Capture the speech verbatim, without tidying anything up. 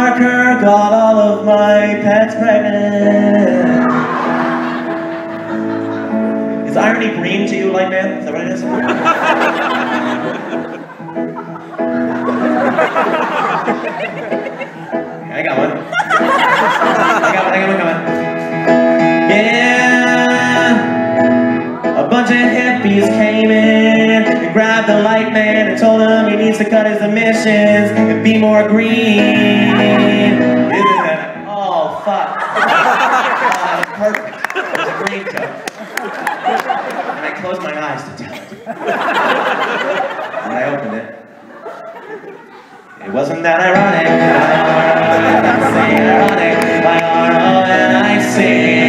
marker got all of my pets pregnant. Is irony green to you, light man? Is that what it is? Okay, I got one. I got one, I got one, I got one. Yeah. A bunch of hippies came in and grabbed the light man and told him he needs to cut his emissions and be more green. Isn't that? Oh, fuck. Oh, that was perfect. It was a green joke. And I closed my eyes to tell it. And I opened it. It wasn't that ironic. I R O N I C, ironic. I R O N I C.